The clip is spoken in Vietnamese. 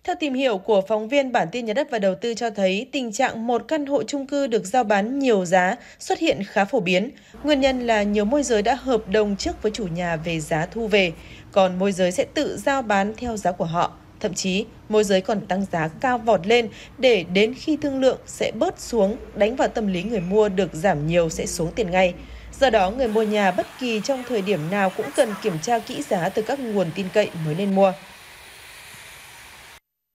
Theo tìm hiểu của phóng viên bản tin Nhà đất và Đầu tư cho thấy, tình trạng một căn hộ chung cư được rao bán nhiều giá xuất hiện khá phổ biến. Nguyên nhân là nhiều môi giới đã hợp đồng trước với chủ nhà về giá thu về, còn môi giới sẽ tự rao bán theo giá của họ. Thậm chí, môi giới còn tăng giá cao vọt lên để đến khi thương lượng sẽ bớt xuống, đánh vào tâm lý người mua được giảm nhiều sẽ xuống tiền ngay. Do đó, người mua nhà bất kỳ trong thời điểm nào cũng cần kiểm tra kỹ giá từ các nguồn tin cậy mới nên mua.